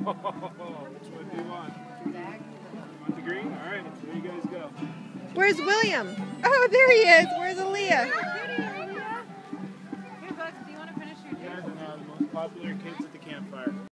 Which one do you want? Want the green? All right, there you guys go. Where's William? Oh, there he is. Where's Aaliyah? Here, Bugs, do you want to finish your You guys are now the most popular kids at the campfire.